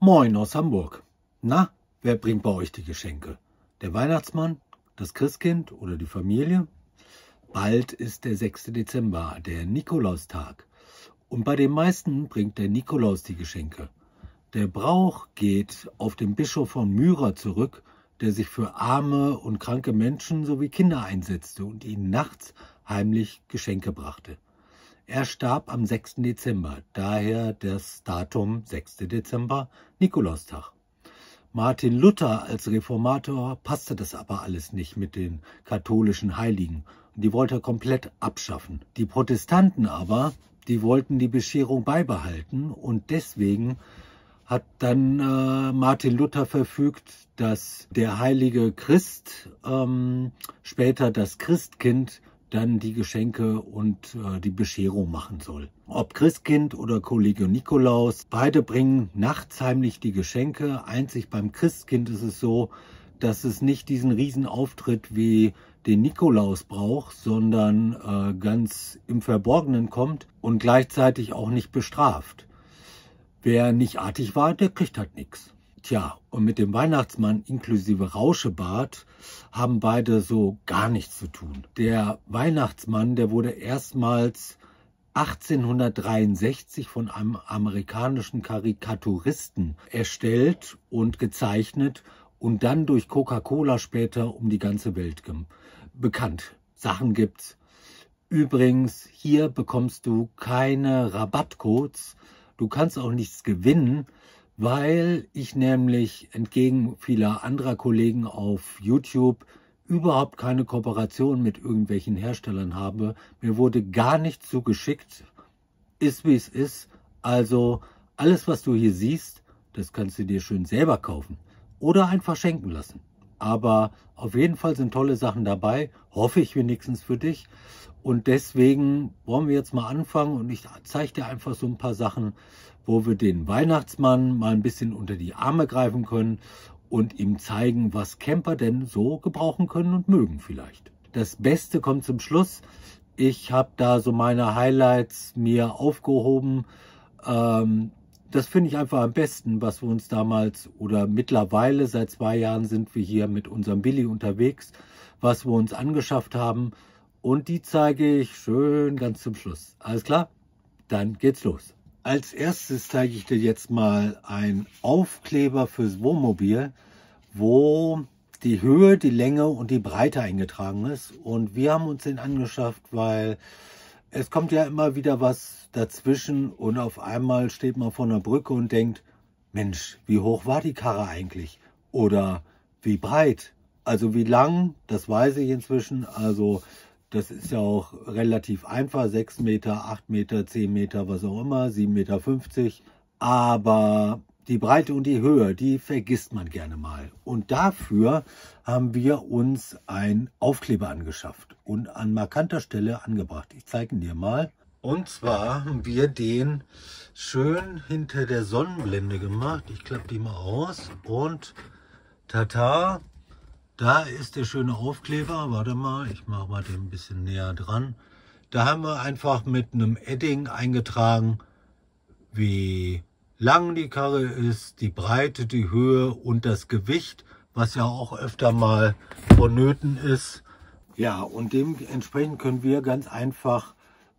Moin aus Hamburg. Na, wer bringt bei euch die Geschenke? Der Weihnachtsmann, das Christkind oder die Familie? Bald ist der 6. Dezember, der Nikolaustag. Und bei den meisten bringt der Nikolaus die Geschenke. Der Brauch geht auf den Bischof von Myra zurück, der sich für arme und kranke Menschen sowie Kinder einsetzte und ihnen nachts heimlich Geschenke brachte. Er starb am 6. Dezember, daher das Datum 6. Dezember, Nikolaustag. Martin Luther als Reformator passte das aber alles nicht mit den katholischen Heiligen. Die wollte er komplett abschaffen. Die Protestanten aber, die wollten die Bescherung beibehalten und deswegen hat dann Martin Luther verfügt, dass der heilige Christ, später das Christkind, dann die Geschenke und die Bescherung machen soll. Ob Christkind oder Kollege Nikolaus, beide bringen nachts heimlich die Geschenke. Einzig beim Christkind ist es so, dass es nicht diesen Riesenauftritt wie den Nikolaus braucht, sondern ganz im Verborgenen kommt und gleichzeitig auch nicht bestraft. Wer nicht artig war, der kriegt halt nichts. Tja, und mit dem Weihnachtsmann inklusive Rauschebart haben beide so gar nichts zu tun. Der Weihnachtsmann, der wurde erstmals 1863 von einem amerikanischen Karikaturisten erstellt und gezeichnet und dann durch Coca-Cola später um die ganze Welt bekannt. Sachen gibt's. Übrigens, hier bekommst du keine Rabattcodes. Du kannst auch nichts gewinnen, weil ich nämlich entgegen vieler anderer Kollegen auf YouTube überhaupt keine Kooperation mit irgendwelchen Herstellern habe. Mir wurde gar nichts zugeschickt, ist wie es ist. Also alles, was du hier siehst, das kannst du dir schön selber kaufen oder einfach schenken lassen. Aber auf jeden Fall sind tolle Sachen dabei, hoffe ich wenigstens für dich. Und deswegen wollen wir jetzt mal anfangen und ich zeige dir einfach so ein paar Sachen, wo wir den Weihnachtsmann mal ein bisschen unter die Arme greifen können und ihm zeigen, was Camper denn so gebrauchen können und mögen vielleicht. Das Beste kommt zum Schluss. Ich habe da so meine Highlights mir aufgehoben. Das finde ich einfach am besten, was wir uns damals oder mittlerweile seit 2 Jahren sind wir hier mit unserem Billy unterwegs, was wir uns angeschafft haben. Und die zeige ich schön ganz zum Schluss. Alles klar? Dann geht's los. Als erstes zeige ich dir jetzt mal einen Aufkleber fürs Wohnmobil, wo die Höhe, die Länge und die Breite eingetragen ist. Und wir haben uns den angeschafft, weil es kommt ja immer wieder was dazwischen und auf einmal steht man vor einer Brücke und denkt, Mensch, wie hoch war die Karre eigentlich? Oder wie breit? Also wie lang, das weiß ich inzwischen. Also das ist ja auch relativ einfach, 6 Meter, 8 Meter, 10 Meter, was auch immer, 7,50 Meter. Aber die Breite und die Höhe, die vergisst man gerne mal. Und dafür haben wir uns einen Aufkleber angeschafft und an markanter Stelle angebracht. Ich zeige ihn dir mal. Und zwar haben wir den schön hinter der Sonnenblende gemacht. Ich klappe die mal aus und tata! Da ist der schöne Aufkleber. Warte mal, ich mache mal den ein bisschen näher dran. Da haben wir einfach mit einem Edding eingetragen, wie lang die Karre ist, die Breite, die Höhe und das Gewicht, was ja auch öfter mal vonnöten ist. Ja, und dementsprechend können wir ganz einfach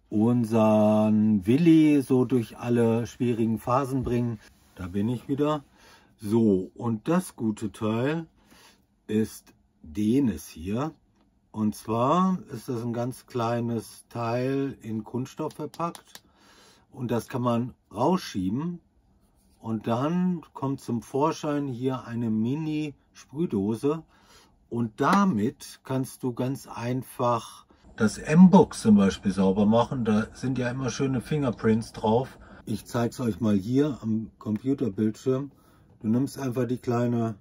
unseren Willi so durch alle schwierigen Phasen bringen. Da bin ich wieder. So, und das gute Teil ist denes hier. Und zwar ist das ein ganz kleines Teil in Kunststoff verpackt und das kann man rausschieben und dann kommt zum Vorschein hier eine Mini-Sprühdose und damit kannst du ganz einfach das M-Box zum Beispiel sauber machen. Da sind ja immer schöne Fingerprints drauf. Ich zeige es euch mal hier am Computerbildschirm. Du nimmst einfach die kleine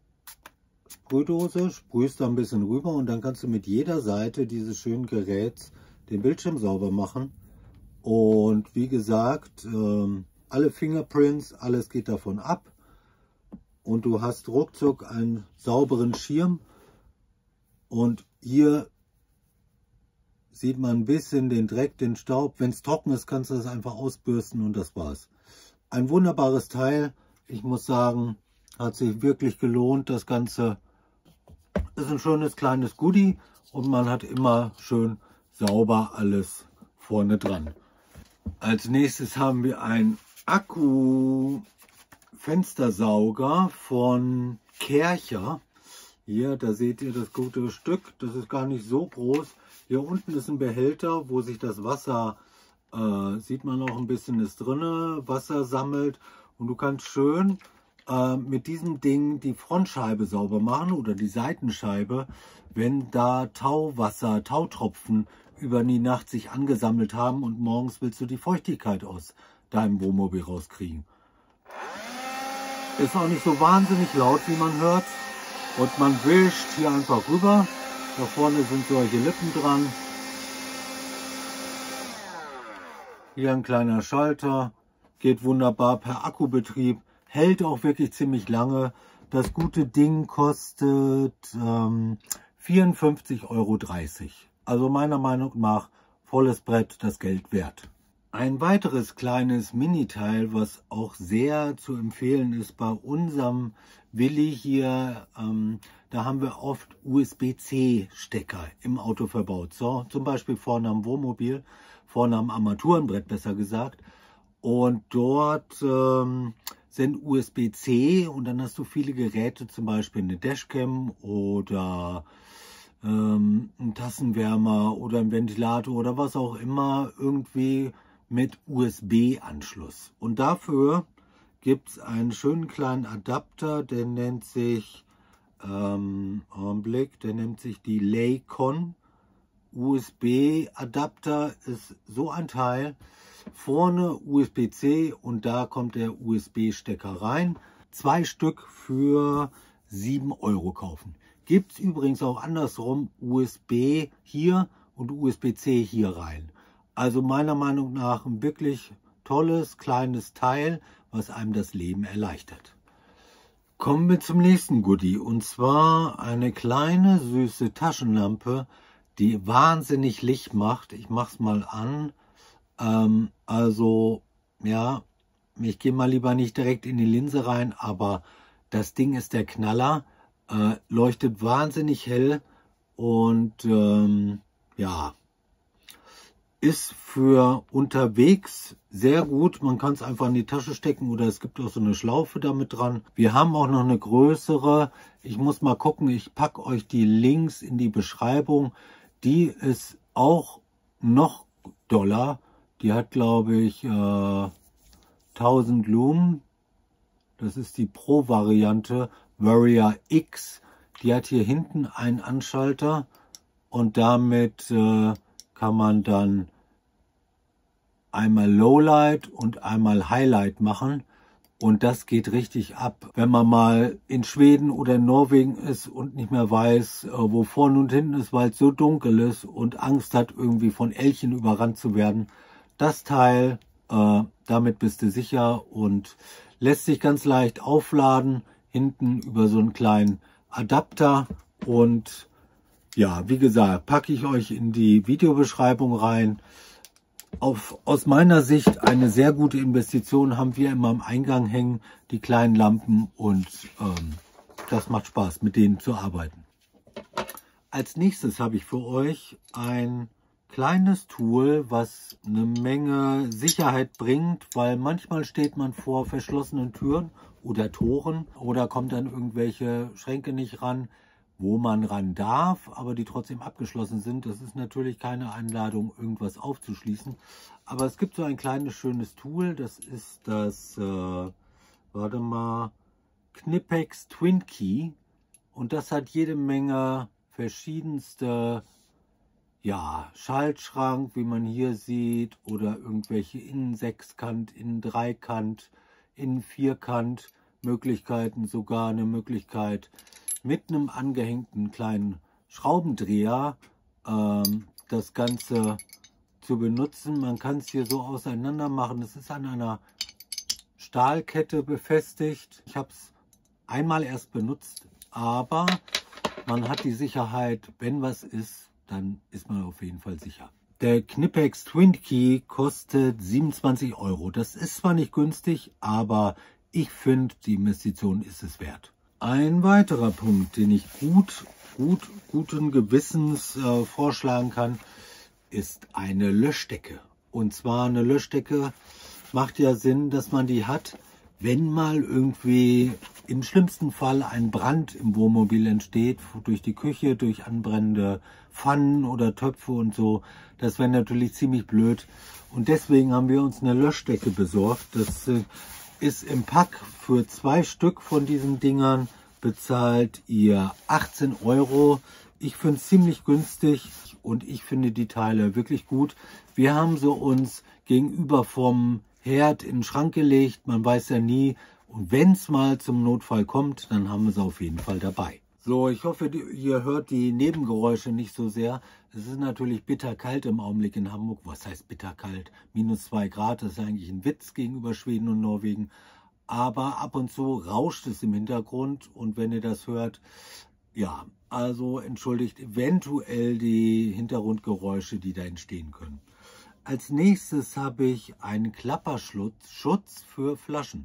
Sprühdose, sprühst da ein bisschen rüber und dann kannst du mit jeder Seite dieses schönen Geräts den Bildschirm sauber machen. Und wie gesagt, alle Fingerprints, alles geht davon ab. Und du hast ruckzuck einen sauberen Schirm. Und hier sieht man ein bisschen den Dreck, den Staub. Wenn es trocken ist, kannst du das einfach ausbürsten und das war's. Ein wunderbares Teil. ich muss sagen, hat sich wirklich gelohnt. Das Ganze ist ein schönes kleines Goodie und man hat immer schön sauber alles vorne dran. Als nächstes haben wir einen Akku-Fenstersauger von Kärcher. Hier, da seht ihr das gute Stück. Das ist gar nicht so groß. Hier unten ist ein Behälter, wo sich das Wasser, sieht man auch ein bisschen, ist drin, Wasser sammelt. Und du kannst schön mit diesem Ding die Frontscheibe sauber machen oder die Seitenscheibe, wenn da Tauwasser, Tautropfen über die Nacht sich angesammelt haben und morgens willst du die Feuchtigkeit aus deinem Wohnmobil rauskriegen. Ist auch nicht so wahnsinnig laut, wie man hört. Und man wischt hier einfach rüber. Da vorne sind solche Lippen dran. Hier ein kleiner Schalter. Geht wunderbar per Akkubetrieb. Hält auch wirklich ziemlich lange. Das gute Ding kostet 54,30 €. Also meiner Meinung nach volles Brett, das Geld wert. Ein weiteres kleines Mini-Teil, was auch sehr zu empfehlen ist bei unserem Willi hier, da haben wir oft USB-C-Stecker im Auto verbaut. So, zum Beispiel vorne am Wohnmobil, vorne am Armaturenbrett besser gesagt. Und dort sind USB-C und dann hast du viele Geräte, zum Beispiel eine Dashcam oder ein Tassenwärmer oder ein Ventilator oder was auch immer, irgendwie mit USB-Anschluss. Und dafür gibt es einen schönen kleinen Adapter, der nennt sich, Augenblick, der nennt sich die Laycon. USB-Adapter ist so ein Teil, vorne USB-C und da kommt der USB-Stecker rein. 2 Stück für 7 € kaufen. Gibt es übrigens auch andersrum, USB hier und USB-C hier rein. Also meiner Meinung nach ein wirklich tolles, kleines Teil, was einem das Leben erleichtert. Kommen wir zum nächsten Goodie und zwar eine kleine, süße Taschenlampe, die wahnsinnig Licht macht. Ich mache es mal an. Also, ja, ich gehe mal lieber nicht direkt in die Linse rein, aber das Ding ist der Knaller. Leuchtet wahnsinnig hell und ja, ist für unterwegs sehr gut. Man kann es einfach in die Tasche stecken oder es gibt auch so eine Schlaufe damit dran. Wir haben auch noch eine größere. Ich muss mal gucken, ich packe euch die Links in die Beschreibung. Die ist auch noch doller. Die hat, glaube ich, 1000 Lumen. Das ist die Pro-Variante. Warrior X. Die hat hier hinten einen Anschalter und damit kann man dann einmal Lowlight und einmal Highlight machen und das geht richtig ab. Wenn man mal in Schweden oder in Norwegen ist und nicht mehr weiß, wo vorne und hinten ist, weil es so dunkel ist und Angst hat, irgendwie von Elchen überrannt zu werden, das Teil, damit bist du sicher und lässt sich ganz leicht aufladen, hinten über so einen kleinen Adapter und ja, wie gesagt, packe ich euch in die Videobeschreibung rein. Aus meiner Sicht eine sehr gute Investition, haben wir immer am Eingang hängen, die kleinen Lampen und das macht Spaß, mit denen zu arbeiten. Als nächstes habe ich für euch ein kleines Tool, was eine Menge Sicherheit bringt, weil manchmal steht man vor verschlossenen Türen oder Toren oder kommt dann irgendwelche Schränke nicht ran, wo man ran darf, aber die trotzdem abgeschlossen sind. Das ist natürlich keine Einladung, irgendwas aufzuschließen. Aber es gibt so ein kleines, schönes Tool. Das ist das, warte mal, Knipex Twin Key. Und das hat jede Menge verschiedenste, ja, Schaltschrank, wie man hier sieht, oder irgendwelche Innen-Sechskant, Innen-Dreikant, Innen-Vierkant Möglichkeiten, sogar eine Möglichkeit, mit einem angehängten kleinen Schraubendreher das Ganze zu benutzen. Man kann es hier so auseinander machen. Es ist an einer Stahlkette befestigt. Ich habe es einmal erst benutzt, aber man hat die Sicherheit, wenn was ist, dann ist man auf jeden Fall sicher. Der Knipex Twin Key kostet 27 €. Das ist zwar nicht günstig, aber Ich finde, die Investition ist es wert. Ein weiterer Punkt, den ich guten Gewissens vorschlagen kann, ist eine Löschdecke. Und zwar eine Löschdecke macht ja Sinn, dass man die hat, wenn mal irgendwie im schlimmsten Fall ein Brand im Wohnmobil entsteht, durch die Küche, durch anbrennende Pfannen oder Töpfe und so. Das wäre natürlich ziemlich blöd. Und deswegen haben wir uns eine Löschdecke besorgt. Das ist im Pack für 2 Stück von diesen Dingern bezahlt ihr 18 Euro. Ich finde es ziemlich günstig und ich finde die Teile wirklich gut. Wir haben sie uns gegenüber vom Herd in den Schrank gelegt. Man weiß ja nie. Und wenn es mal zum Notfall kommt, dann haben wir sie auf jeden Fall dabei. So, ich hoffe, ihr hört die Nebengeräusche nicht so sehr. Es ist natürlich bitterkalt im Augenblick in Hamburg. Was heißt bitterkalt? -2 Grad, das ist eigentlich ein Witz gegenüber Schweden und Norwegen. Aber ab und zu rauscht es im Hintergrund und wenn ihr das hört, ja, also entschuldigt eventuell die Hintergrundgeräusche, die da entstehen können. Als nächstes habe ich einen Klapperschutz für Flaschen.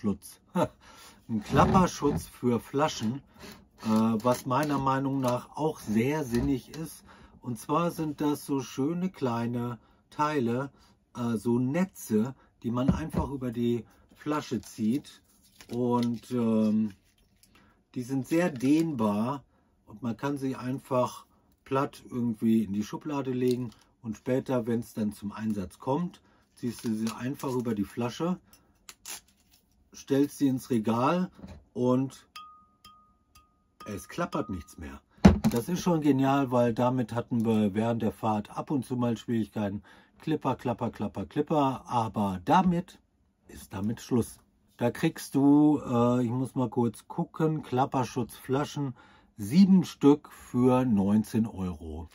Ein Klapperschutz für Flaschen, was meiner Meinung nach auch sehr sinnig ist. Und zwar sind das so schöne kleine Teile, so Netze, die man einfach über die Flasche zieht. Und die sind sehr dehnbar und man kann sie einfach platt irgendwie in die Schublade legen. Und später, wenn es dann zum Einsatz kommt, ziehst du sie einfach über die Flasche, stellst sie ins Regal und es klappert nichts mehr. Das ist schon genial, weil damit hatten wir während der Fahrt ab und zu mal Schwierigkeiten. Klipper, klapper, klapper, klipper. Aber damit ist Schluss. Da kriegst du, ich muss mal kurz gucken, Klapperschutzflaschen, 7 Stück für 19 Euro.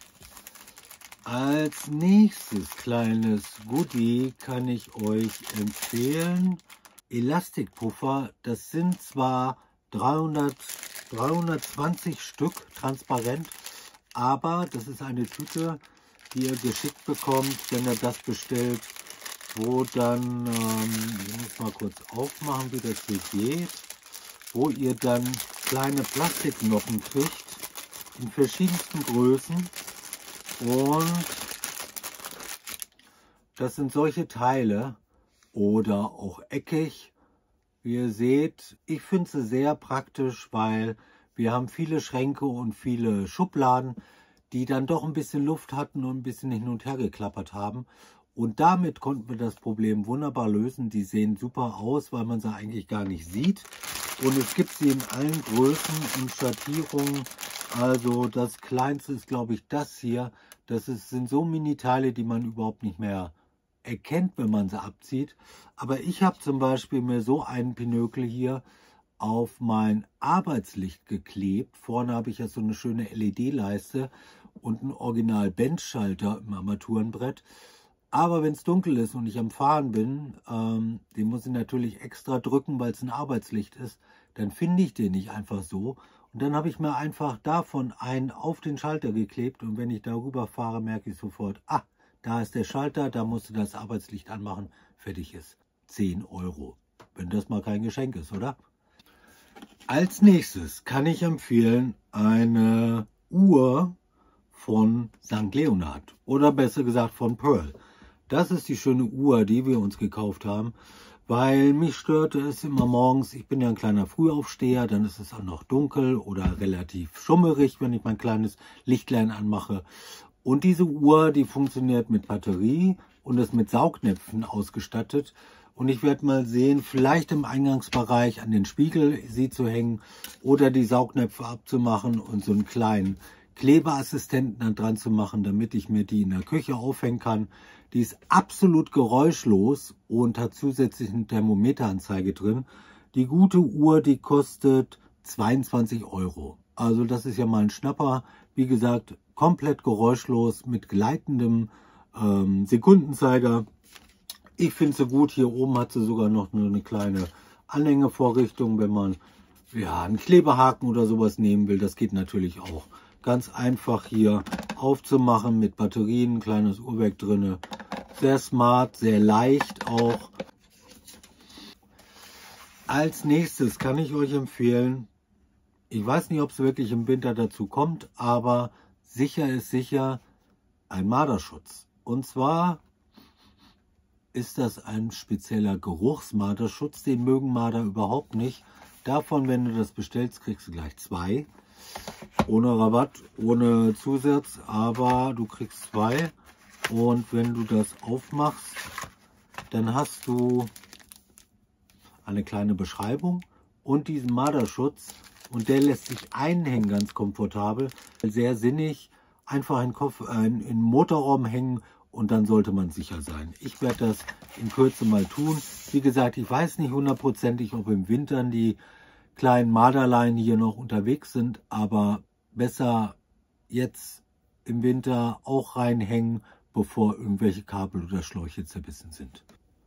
Als nächstes kleines Goodie kann ich euch empfehlen, Elastikpuffer. Das sind zwar 320 Stück transparent, aber das ist eine Tüte, die ihr geschickt bekommt, wenn ihr das bestellt, wo dann, ich muss mal kurz aufmachen, wie das hier geht, wo ihr dann kleine Plastiknoppen kriegt, in verschiedensten Größen. Und das sind solche Teile oder auch eckig. Wie ihr seht, ich finde sie sehr praktisch, weil wir haben viele Schränke und viele Schubladen, die dann doch ein bisschen Luft hatten und ein bisschen hin und her geklappert haben. Und damit konnten wir das Problem wunderbar lösen. Die sehen super aus, weil man sie eigentlich gar nicht sieht. Und es gibt sie in allen Größen und Schattierungen. Also das kleinste ist, glaube ich, das hier. Sind so Mini-Teile, die man überhaupt nicht mehr erkennt, wenn man sie abzieht. Aber ich habe zum Beispiel mir so einen Pinökel hier auf mein Arbeitslicht geklebt. Vorne habe ich ja so eine schöne LED-Leiste und einen Original-Bench-Schalter im Armaturenbrett. Aber wenn es dunkel ist und ich am Fahren bin, den muss ich natürlich extra drücken, weil es ein Arbeitslicht ist, dann finde ich den nicht einfach so. Und dann habe ich mir einfach davon einen auf den Schalter geklebt und wenn ich darüber fahre, merke ich sofort, ah, da ist der Schalter, da musst du das Arbeitslicht anmachen, fertig ist. 10 Euro. Wenn das mal kein Geschenk ist, oder? Als nächstes kann ich empfehlen eine Uhr von St. Leonhard oder besser gesagt von Pearl. Das ist die schöne Uhr, die wir uns gekauft haben, weil mich störte es immer morgens. Ich bin ja ein kleiner Frühaufsteher, dann ist es auch noch dunkel oder relativ schummerig, wenn ich mein kleines Lichtlein anmache. Und diese Uhr, die funktioniert mit Batterie und ist mit Saugnäpfen ausgestattet. Und ich werde mal sehen, vielleicht im Eingangsbereich an den Spiegel sie zu hängen oder die Saugnäpfe abzumachen und so einen kleinen Klebeassistenten dann dran zu machen, damit ich mir die in der Küche aufhängen kann. Die ist absolut geräuschlos und hat zusätzlich eine Thermometeranzeige drin. Die gute Uhr, die kostet 22 Euro. Also das ist ja mal ein Schnapper. Wie gesagt, komplett geräuschlos mit gleitendem Sekundenzeiger. Ich finde sie gut. Hier oben hat sie sogar noch eine kleine Anhängevorrichtung, wenn man ja einen Klebehaken oder sowas nehmen will. Das geht natürlich auch. Ganz einfach hier aufzumachen mit Batterien, kleines Uhrwerk drin. Sehr smart, sehr leicht auch. Als nächstes kann ich euch empfehlen, ich weiß nicht, ob es wirklich im Winter dazu kommt, aber sicher ist sicher ein Marderschutz. Und zwar ist das ein spezieller Geruchsmarderschutz, den mögen Marder überhaupt nicht. Davon, wenn du das bestellst, kriegst du gleich 2. Ohne Rabatt, ohne Zusatz, aber du kriegst 2. Und wenn du das aufmachst, dann hast du eine kleine Beschreibung und diesen Marderschutz. Und der lässt sich einhängen, ganz komfortabel. Sehr sinnig, einfach in den Motorraum hängen und dann sollte man sicher sein. Ich werde das in Kürze mal tun. Wie gesagt, ich weiß nicht hundertprozentig, ob im Winter die kleinen Marderlein hier noch unterwegs sind, aber besser jetzt im Winter auch reinhängen, bevor irgendwelche Kabel oder Schläuche zerbissen sind.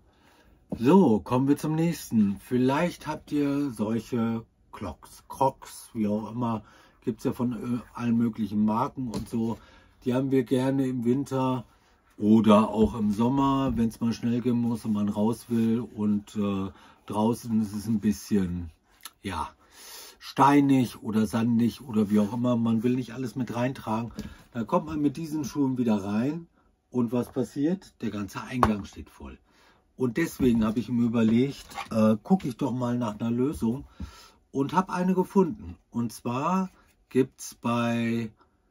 So, kommen wir zum nächsten. Vielleicht habt ihr solche Crocs, wie auch immer, gibt es ja von allen möglichen Marken und so. Die haben wir gerne im Winter oder auch im Sommer, wenn es mal schnell gehen muss und man raus will und draußen ist es ein bisschen, ja, steinig oder sandig oder wie auch immer. Man will nicht alles mit reintragen. Da kommt man mit diesen Schuhen wieder rein und was passiert? Der ganze Eingang steht voll. Und deswegen habe ich mir überlegt, gucke ich doch mal nach einer Lösung und habe eine gefunden. Und zwar gibt es bei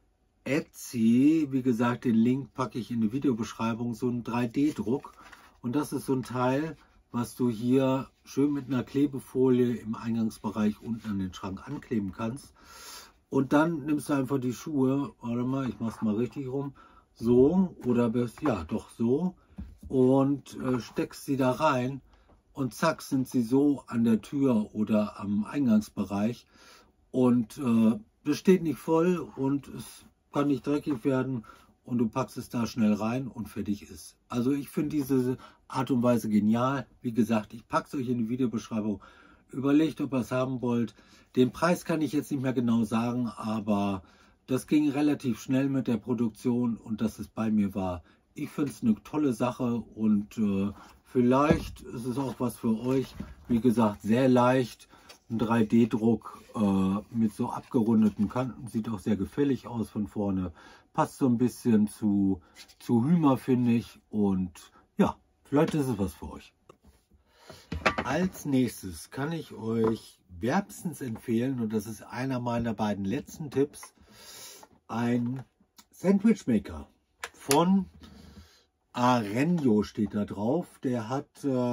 Etsy, wie gesagt, den Link packe ich in die Videobeschreibung, so einen 3D-Druck. Und das ist so ein Teil, was du hier schön mit einer Klebefolie im Eingangsbereich unten an den Schrank ankleben kannst. Und dann nimmst du einfach die Schuhe, warte mal, ich mache es mal richtig rum, so oder ja, doch so. Und steckst sie da rein und zack sind sie so an der Tür oder am Eingangsbereich und das steht nicht voll und es kann nicht dreckig werden und du packst es da schnell rein und fertig ist. Also ich finde diese Art und Weise genial. Wie gesagt, ich packe es euch in die Videobeschreibung. Überlegt, ob ihr es haben wollt. Den Preis kann ich jetzt nicht mehr genau sagen, aber das ging relativ schnell mit der Produktion und dass es bei mir war. Ich finde es eine tolle Sache und vielleicht ist es auch was für euch. Wie gesagt, sehr leicht. Ein 3D-Druck mit so abgerundeten Kanten. Sieht auch sehr gefällig aus von vorne. Passt so ein bisschen zu Hümer, finde ich. Und ja, vielleicht ist es was für euch. Als nächstes kann ich euch wärmstens empfehlen, und das ist einer meiner beiden letzten Tipps, ein Sandwich Maker von Arenio steht da drauf. Der hat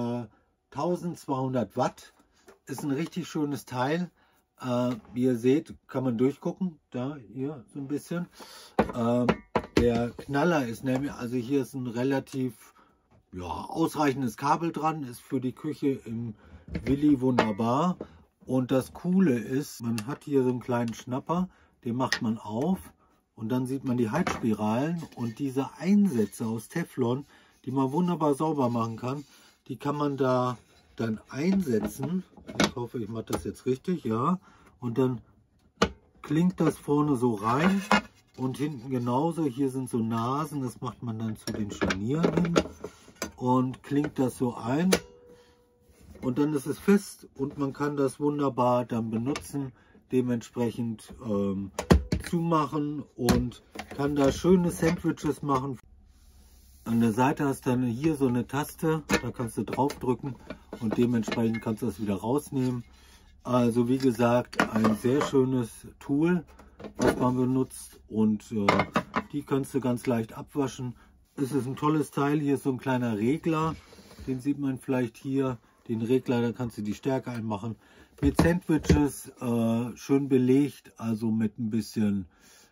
1200 Watt. Ist ein richtig schönes Teil. Wie ihr seht, kann man durchgucken. Da, hier so ein bisschen. Der Knaller ist nämlich, also hier ist ein relativ ausreichendes Kabel dran. Ist für die Küche im Willi wunderbar. Und das Coole ist, man hat hier so einen kleinen Schnapper. Den macht man auf. Und dann sieht man die Heizspiralen und diese Einsätze aus Teflon, die man wunderbar sauber machen kann, die kann man da dann einsetzen. Ich hoffe, ich mache das jetzt richtig, ja. Und dann klingt das vorne so rein und hinten genauso. Hier sind so Nasen, das macht man dann zu den Scharnieren hin und klingt das so ein. Und dann ist es fest und man kann das wunderbar dann benutzen, dementsprechend zumachen und kann da schöne Sandwiches machen. An der Seite hast du dann hier so eine Taste, da kannst du drauf drücken und dementsprechend kannst du das wieder rausnehmen. Also wie gesagt, ein sehr schönes Tool, was man benutzt und die kannst du ganz leicht abwaschen. Es ist ein tolles Teil, hier ist so ein kleiner Regler, den sieht man vielleicht hier, den Regler, da kannst du die Stärke einmachen. Mit Sandwiches schön belegt, also mit ein bisschen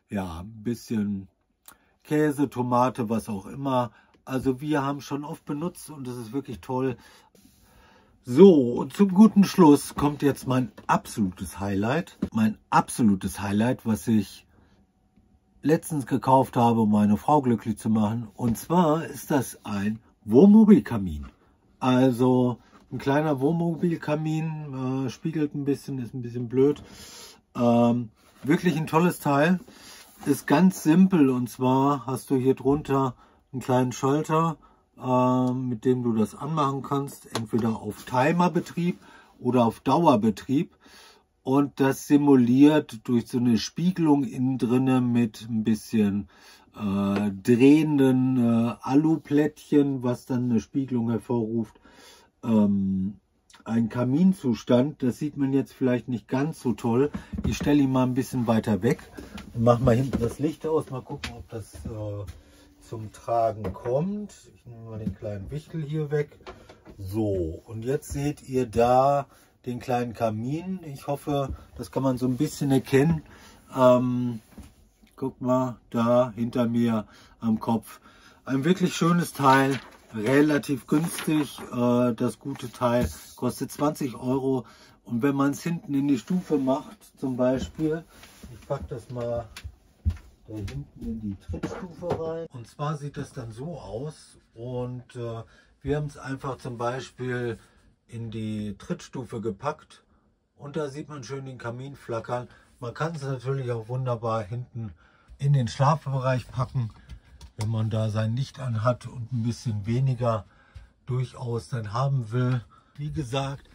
Käse, Tomate, was auch immer. Also wir haben schon oft benutzt und das ist wirklich toll. So, und zum guten Schluss kommt jetzt mein absolutes Highlight. Mein absolutes Highlight, was ich letztens gekauft habe, um meine Frau glücklich zu machen. Und zwar ist das ein Wohnmobilkamin. Also ein kleiner Wohnmobilkamin, spiegelt ein bisschen, ist ein bisschen blöd. Wirklich ein tolles Teil. Ist ganz simpel und zwar hast du hier drunter einen kleinen Schalter, mit dem du das anmachen kannst. Entweder auf Timerbetrieb oder auf Dauerbetrieb. Und das simuliert durch so eine Spiegelung innen drinne mit ein bisschen drehenden Aluplättchen, was dann eine Spiegelung hervorruft, ein Kaminzustand. Das sieht man jetzt vielleicht nicht ganz so toll. Ich stelle ihn mal ein bisschen weiter weg und mache mal hinten das Licht aus. Mal gucken, ob das zum Tragen kommt. Ich nehme mal den kleinen Wichtel hier weg. So, und jetzt seht ihr da den kleinen Kamin. Ich hoffe, das kann man so ein bisschen erkennen. Guck mal, da hinter mir am Kopf. Ein wirklich schönes Teil, relativ günstig. Das gute Teil kostet 20 €. Und wenn man es hinten in die Stufe macht, zum Beispiel, ich packe das mal da hinten in die Trittstufe rein. Und zwar sieht das dann so aus. Und wir haben es einfach zum Beispiel in die Trittstufe gepackt. Und da sieht man schön den Kamin flackern. Man kann es natürlich auch wunderbar hinten in den Schlafbereich packen, wenn man da sein Licht anhat und ein bisschen weniger durchaus dann haben will. Wie gesagt,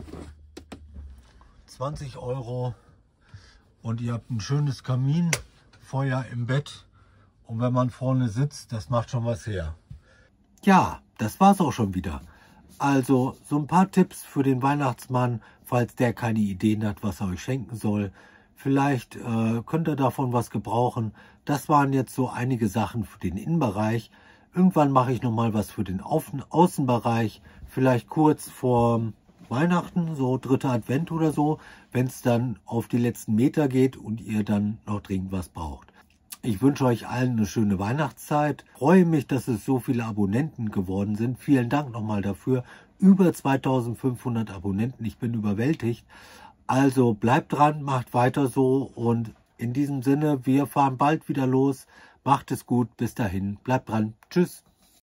20 € und ihr habt ein schönes Kaminfeuer im Bett. Und wenn man vorne sitzt, das macht schon was her. Ja, das war's auch schon wieder. Also so ein paar Tipps für den Weihnachtsmann, falls der keine Ideen hat, was er euch schenken soll. Vielleicht könnt ihr davon was gebrauchen. Das waren jetzt so einige Sachen für den Innenbereich. Irgendwann mache ich nochmal was für den Außenbereich. Vielleicht kurz vor Weihnachten, so 3. Advent oder so, wenn es dann auf die letzten Meter geht und ihr dann noch dringend was braucht. Ich wünsche euch allen eine schöne Weihnachtszeit. Freue mich, dass es so viele Abonnenten geworden sind. Vielen Dank nochmal dafür. Über 2500 Abonnenten. Ich bin überwältigt. Also bleibt dran, macht weiter so und in diesem Sinne, wir fahren bald wieder los. Macht es gut, bis dahin, bleibt dran. Tschüss.